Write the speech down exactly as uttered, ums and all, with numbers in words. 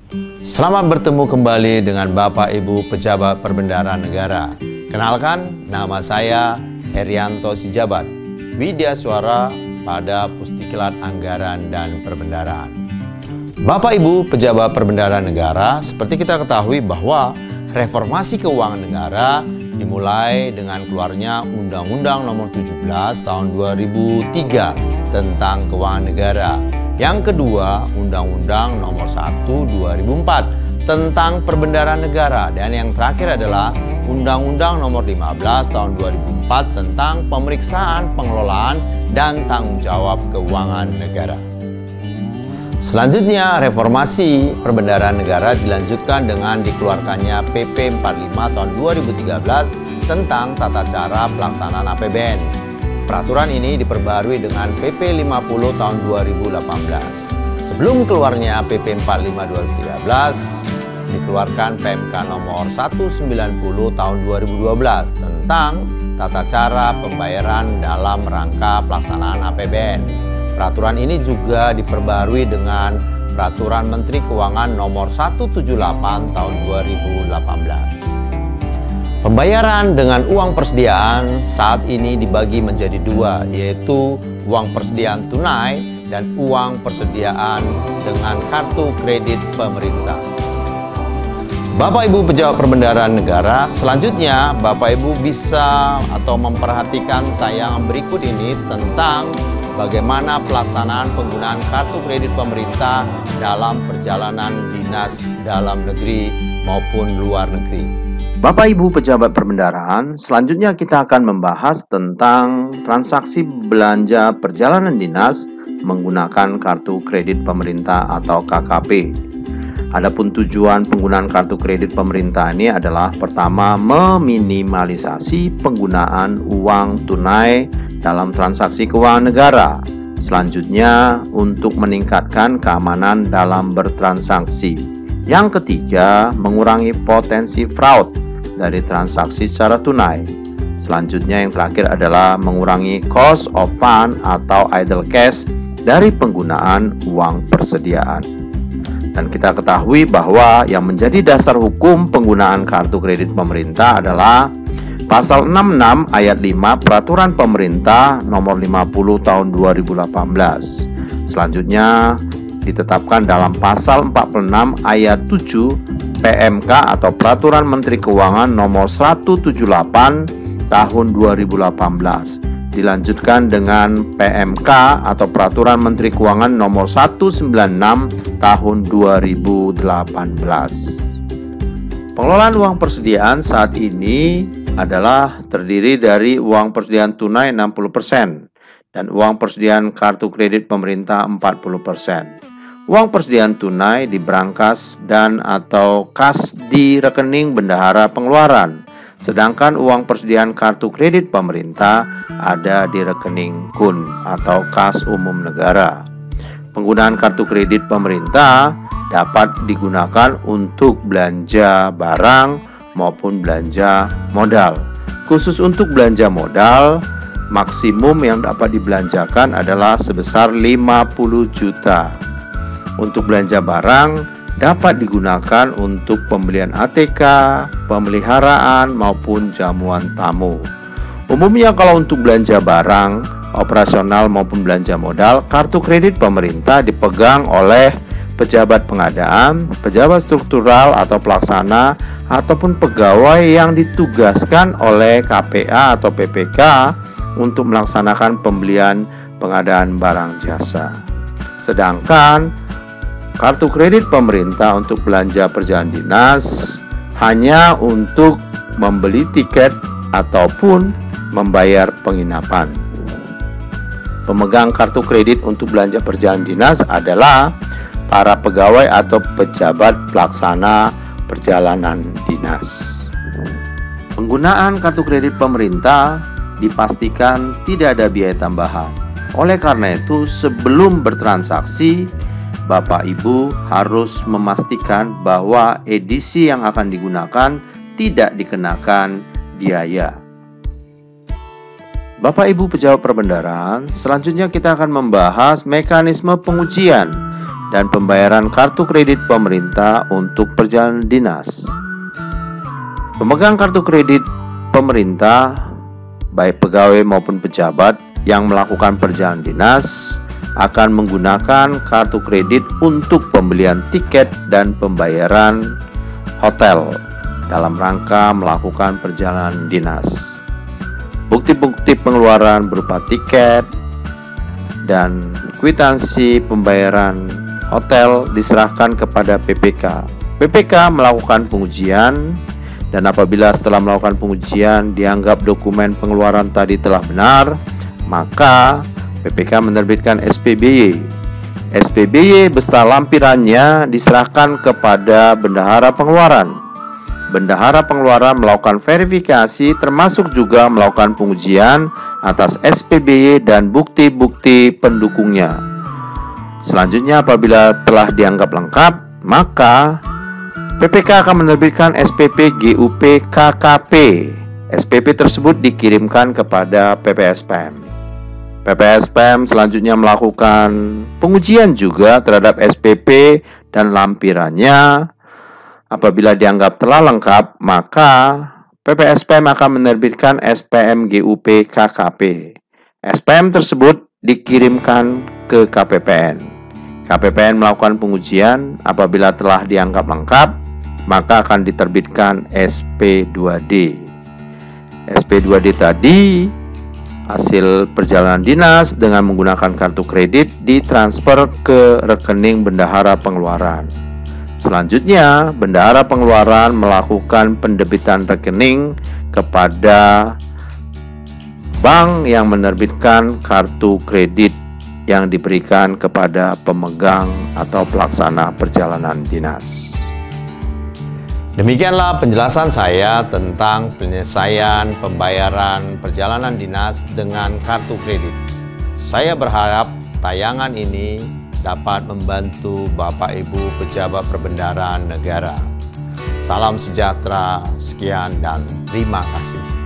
Selamat bertemu kembali dengan Bapak Ibu Pejabat Perbendaharaan Negara. Kenalkan, nama saya Herianto Sijabat, Widya Suara pada Pustikilat Anggaran dan Perbendaharaan. Bapak Ibu Pejabat Perbendaharaan Negara, seperti kita ketahui bahwa reformasi keuangan negara dimulai dengan keluarnya Undang-Undang Nomor tujuh belas Tahun dua ribu tiga tentang Keuangan Negara. Yang kedua, Undang-Undang Nomor satu dua ribu empat tentang Perbendaharaan Negara. Dan yang terakhir adalah Undang-Undang Nomor lima belas Tahun dua ribu empat tentang Pemeriksaan, Pengelolaan, dan Tanggung Jawab Keuangan Negara. Selanjutnya, reformasi perbendaharaan negara dilanjutkan dengan dikeluarkannya P P empat puluh lima Tahun dua ribu tiga belas tentang tata cara pelaksanaan A P B N. Peraturan ini diperbarui dengan P P lima puluh Tahun dua ribu delapan belas. Sebelum keluarnya P P empat puluh lima dua ribu tiga belas, dikeluarkan P M K Nomor seratus sembilan puluh Tahun dua ribu dua belas tentang tata cara pembayaran dalam rangka pelaksanaan A P B N. Peraturan ini juga diperbarui dengan Peraturan Menteri Keuangan Nomor seratus tujuh puluh delapan Tahun dua ribu delapan belas. Pembayaran dengan uang persediaan saat ini dibagi menjadi dua, yaitu uang persediaan tunai dan uang persediaan dengan kartu kredit pemerintah. Bapak Ibu Pejabat Perbendaharaan Negara, selanjutnya Bapak Ibu bisa atau memperhatikan tayangan berikut ini tentang bagaimana pelaksanaan penggunaan kartu kredit pemerintah dalam perjalanan dinas dalam negeri maupun luar negeri. Bapak Ibu Pejabat Perbendaharaan, selanjutnya kita akan membahas tentang transaksi belanja perjalanan dinas menggunakan kartu kredit pemerintah atau K K P. Adapun tujuan penggunaan kartu kredit pemerintah ini adalah pertama, meminimalisasi penggunaan uang tunai dalam transaksi keuangan negara. Selanjutnya, untuk meningkatkan keamanan dalam bertransaksi. Yang ketiga, mengurangi potensi fraud dari transaksi secara tunai. Selanjutnya yang terakhir adalah mengurangi cost of fund atau idle cash dari penggunaan uang persediaan. Dan kita ketahui bahwa yang menjadi dasar hukum penggunaan kartu kredit pemerintah adalah Pasal enam puluh enam ayat lima Peraturan Pemerintah Nomor lima puluh Tahun dua ribu delapan belas. Selanjutnya ditetapkan dalam Pasal empat puluh enam ayat tujuh P M K atau Peraturan Menteri Keuangan Nomor seratus tujuh puluh delapan Tahun dua ribu delapan belas. Dilanjutkan dengan P M K atau Peraturan Menteri Keuangan Nomor seratus sembilan puluh enam Tahun dua ribu delapan belas. Pengelolaan uang persediaan saat ini adalah terdiri dari uang persediaan tunai enam puluh persen dan uang persediaan kartu kredit pemerintah empat puluh persen. Uang persediaan tunai diberangkas dan atau kas di rekening bendahara pengeluaran, sedangkan uang persediaan kartu kredit pemerintah ada di rekening K U N atau kas umum negara. Penggunaan kartu kredit pemerintah dapat digunakan untuk belanja barang maupun belanja modal. Khusus untuk belanja modal, maksimum yang dapat dibelanjakan adalah sebesar lima puluh juta. Untuk belanja barang dapat digunakan untuk pembelian A T K, pemeliharaan maupun jamuan tamu. Umumnya kalau untuk belanja barang operasional maupun belanja modal, kartu kredit pemerintah dipegang oleh pejabat pengadaan, pejabat struktural atau pelaksana, ataupun pegawai yang ditugaskan oleh K P A atau P P K untuk melaksanakan pembelian pengadaan barang jasa. Sedangkan kartu kredit pemerintah untuk belanja perjalanan dinas hanya untuk membeli tiket ataupun membayar penginapan. Pemegang kartu kredit untuk belanja perjalanan dinas adalah para pegawai atau pejabat pelaksana perjalanan dinas. Penggunaan kartu kredit pemerintah dipastikan tidak ada biaya tambahan. Oleh karena itu, sebelum bertransaksi, Bapak Ibu harus memastikan bahwa edisi yang akan digunakan tidak dikenakan biaya. Bapak Ibu Pejabat Perbendaharaan, selanjutnya kita akan membahas mekanisme pengujian dan pembayaran kartu kredit pemerintah untuk perjalanan dinas. Pemegang kartu kredit pemerintah, baik pegawai maupun pejabat yang melakukan perjalanan dinas, akan menggunakan kartu kredit untuk pembelian tiket dan pembayaran hotel dalam rangka melakukan perjalanan dinas. Bukti-bukti pengeluaran berupa tiket dan kwitansi pembayaran hotel diserahkan kepada P P K. P P K melakukan pengujian, dan apabila setelah melakukan pengujian dianggap dokumen pengeluaran tadi telah benar, maka P P K menerbitkan S P B Y. S P B Y beserta lampirannya diserahkan kepada Bendahara Pengeluaran. Bendahara Pengeluaran melakukan verifikasi termasuk juga melakukan pengujian atas S P B Y dan bukti-bukti pendukungnya. Selanjutnya, apabila telah dianggap lengkap, maka P P K akan menerbitkan S P P G U P K K P. S P P tersebut dikirimkan kepada P P S P M. P P S P M selanjutnya melakukan pengujian juga terhadap S P P dan lampirannya. Apabila dianggap telah lengkap, maka P P S P M akan menerbitkan S P M G U P K K P. S P M tersebut dikirimkan ke K P P N. K P P N melakukan pengujian. Apabila telah dianggap lengkap, maka akan diterbitkan S P dua D. S P dua D tadi hasil perjalanan dinas dengan menggunakan kartu kredit ditransfer ke rekening Bendahara Pengeluaran. Selanjutnya, Bendahara Pengeluaran melakukan pendebitan rekening kepada bank yang menerbitkan kartu kredit yang diberikan kepada pemegang atau pelaksana perjalanan dinas. Demikianlah penjelasan saya tentang penyelesaian pembayaran perjalanan dinas dengan kartu kredit. Saya berharap tayangan ini dapat membantu Bapak Ibu pejabat perbendaharaan negara. Salam sejahtera, sekian dan terima kasih.